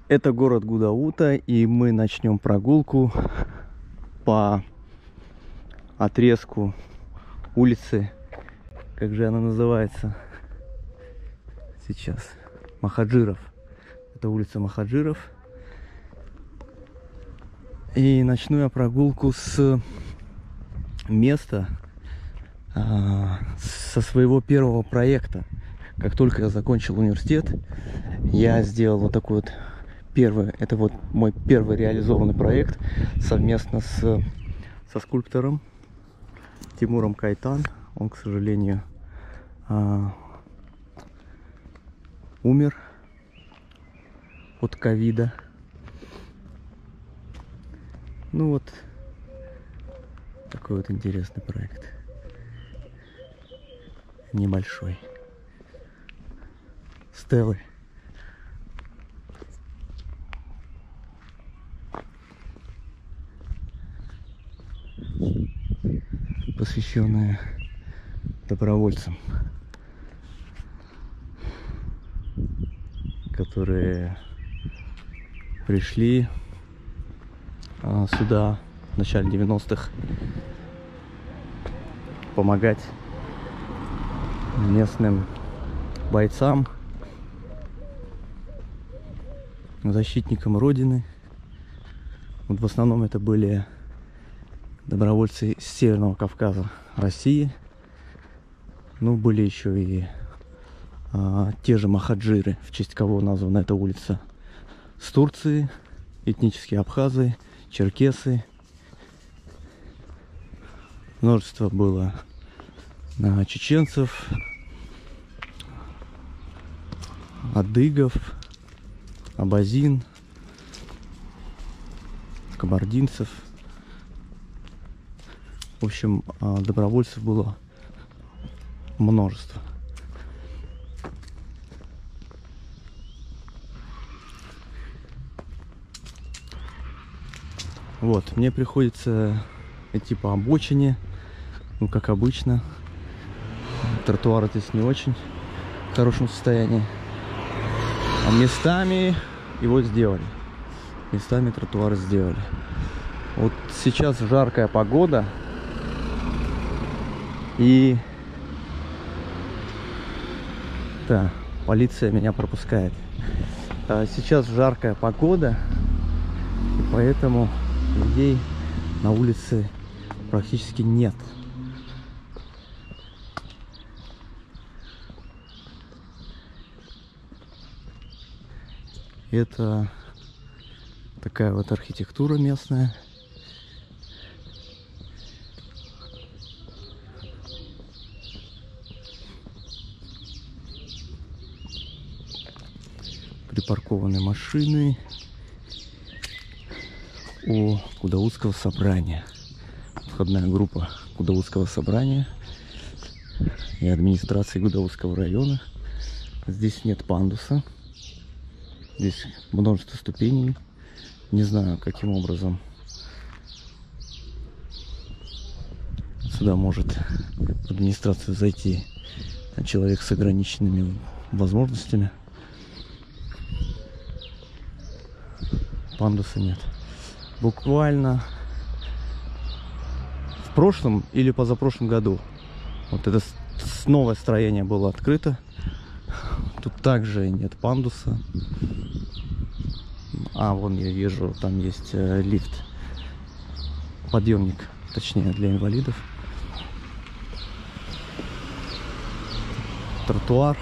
Это город Гудаута, и мы начнем прогулку по отрезку улицы, как же она называется сейчас, Махаджиров. Это улица Махаджиров. И начну я прогулку с места, со своего первого проекта. Как только я закончил университет, я сделал вот такой вот первый, это вот мой первый реализованный проект совместно со скульптором Тимуром Кайтан. Он, к сожалению, умер от ковида. Ну вот такой вот интересный проект, небольшой. Стелы. Посвященные добровольцам, которые пришли сюда в начале 90-х помогать местным бойцам, защитникам Родины. Вот в основном это были добровольцы с Северного Кавказа, России. Ну, были еще и те же махаджиры, в честь кого названа эта улица, с Турции, этнические абхазы, черкесы. Множество было чеченцев, адыгов, абазин, кабардинцев. В общем, добровольцев было множество. Вот, мне приходится идти по обочине, ну, как обычно. Тротуар здесь не очень в хорошем состоянии. А местами его сделали. Местами тротуары сделали. Вот сейчас жаркая погода. И да, полиция меня пропускает. Сейчас жаркая погода, и поэтому людей на улице практически нет. Это такая вот архитектура местная. Припаркованы машины у Гудаутского собрания. Входная группа Гудаутского собрания и администрации Гудаутского района. Здесь нет пандуса. Здесь множество ступеней. Не знаю, каким образом сюда может в администрацию зайти человек с ограниченными возможностями. Пандуса нет. Буквально в прошлом или позапрошлом году вот это новое строение было открыто. Тут также нет пандуса. Вон я вижу, там есть лифт. Подъемник, точнее, для инвалидов. Тротуар.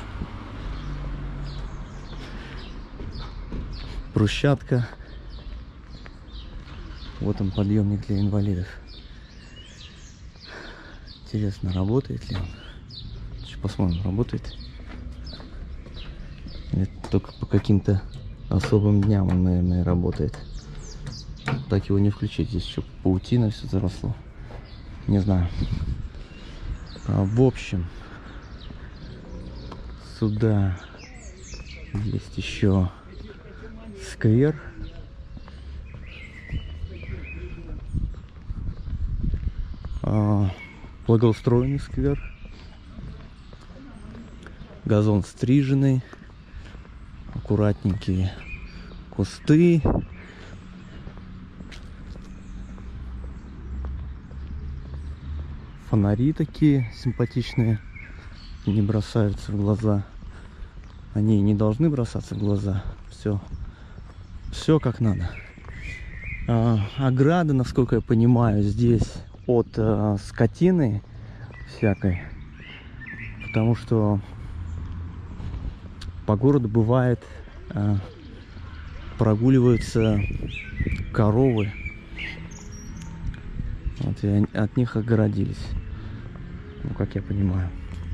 Брусчатка. Вот он, подъемник для инвалидов. Интересно, работает ли он? Сейчас посмотрим, работает. Или только по каким-то особым дням он, наверное, работает. Так его не включить. Здесь еще паутина, все заросло. Не знаю. В общем, сюда есть еще сквер. Благоустроенный сквер. Газон стриженный. Аккуратненькие кусты. Фонари такие симпатичные, не бросаются в глаза. Они не должны бросаться в глаза. Все как надо. Ограда, насколько я понимаю, здесь от скотины всякой. Потому что по городу бывает прогуливаются коровы. Вот, и от них огородились. Ну, как я понимаю.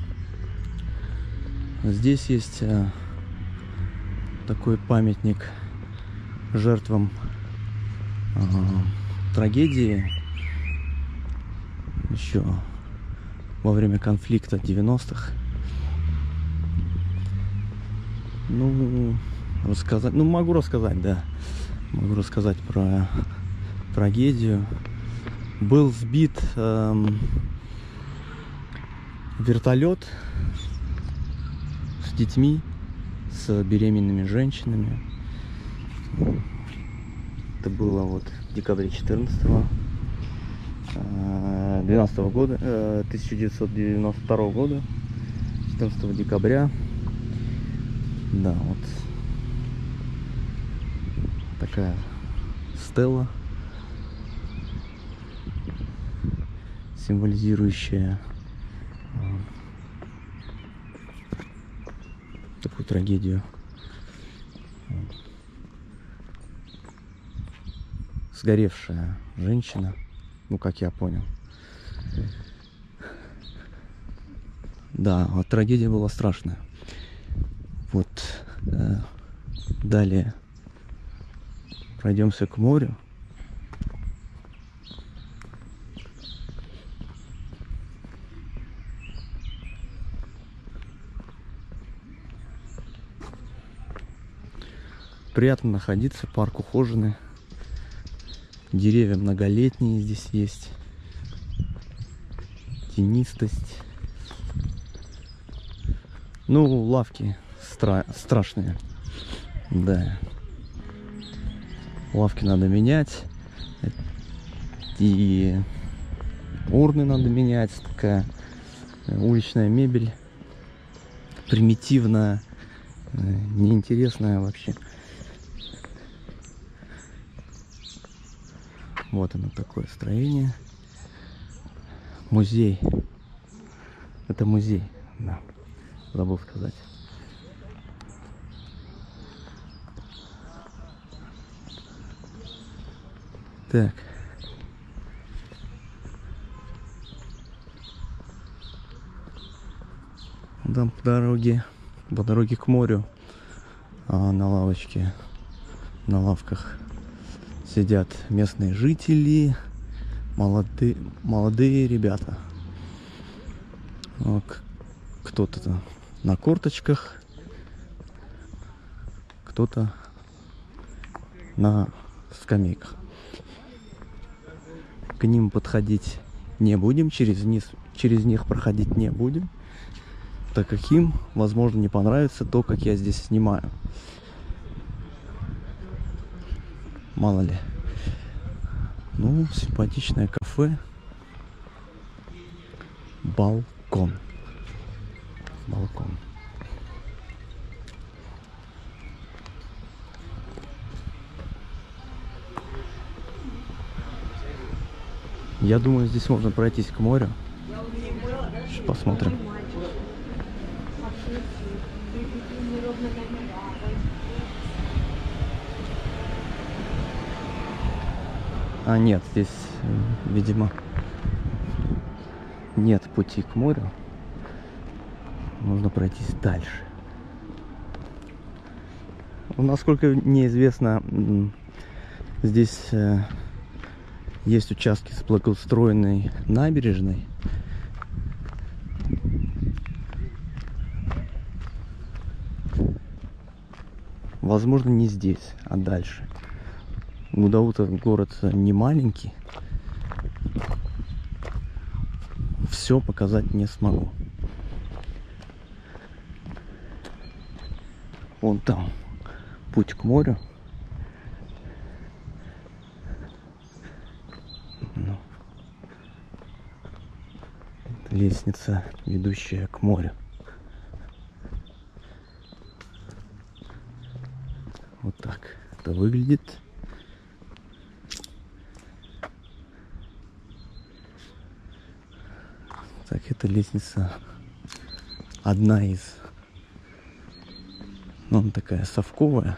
Здесь есть такой памятник жертвам трагедии еще во время конфликта 90-х. Ну, рассказать, ну, могу рассказать, да. Могу рассказать про трагедию. Был сбит вертолет с детьми, с беременными женщинами. Это было вот в декабре 12 года, 1992 года, 14 декабря. Да, вот такая стела, символизирующая такую трагедию. Сгоревшая женщина, ну, как я понял. Да, вот трагедия была страшная. Вот далее пройдемся к морю. Приятно находиться, парк ухоженный. Деревья многолетние здесь есть. Тенистость. Ну, лавки страшные. Да. Лавки надо менять. И урны надо менять. Такая уличная мебель. Примитивная. Неинтересная вообще. Вот оно, такое строение. Музей. Это музей, да. Забыл сказать. Так. Там по дороге к морю, на лавочке, на лавках сидят местные жители, молодые ребята. Кто-то на корточках, кто-то на скамейках. К ним подходить не будем, через них проходить не будем, так как им, возможно, не понравится то, как я здесь снимаю. Мало ли. Ну, симпатичное кафе. Балкон. Я думаю, здесь можно пройтись к морю. Сейчас посмотрим. А нет, здесь, видимо, нет пути к морю. Нужно пройтись дальше. Насколько мне известно, здесь есть участки с благоустроенной набережной. Возможно, не здесь, а дальше. Гудаута город не маленький. Все показать не смогу. Вон там путь к морю. лестница, ведущая к морю. Вот так это выглядит. Так, эта лестница одна из, ну, она такая совковая.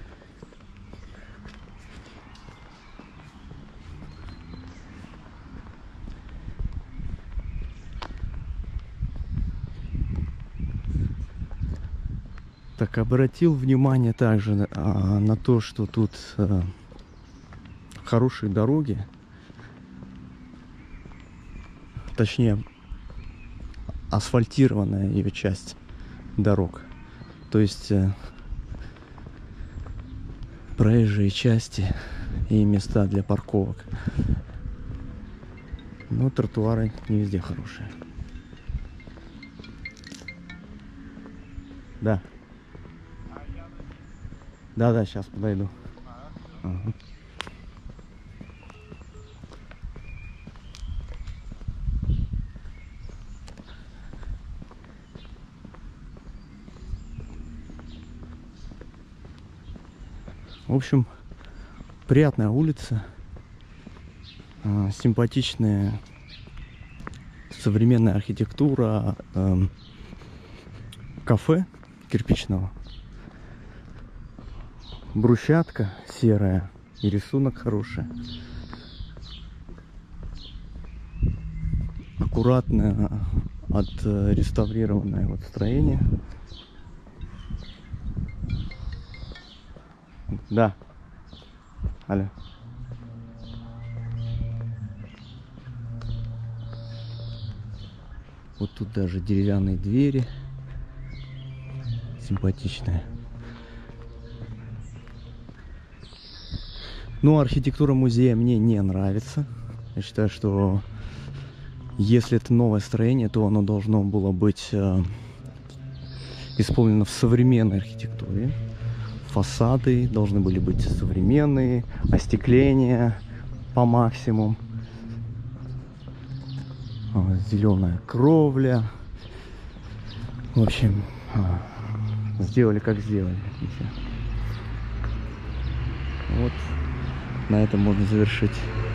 Так, обратил внимание также на то, что тут хорошие дороги, точнее асфальтированная ее часть дорог, то есть проезжие части и места для парковок. Но тротуары не везде хорошие. Да. Да, сейчас подойду. Ага. В общем, приятная улица, симпатичная современная архитектура, кафе кирпичного. Брусчатка серая и рисунок хороший. Аккуратное отреставрированное вот строение. Да. Алло. Вот тут даже деревянные двери. Симпатичные. Но архитектура музея мне не нравится. Я считаю, что если это новое строение, то оно должно было быть исполнено в современной архитектуре. Фасады должны были быть современные, остекление по максимуму. Зеленая кровля. В общем, сделали как сделали. Вот на этом можно завершить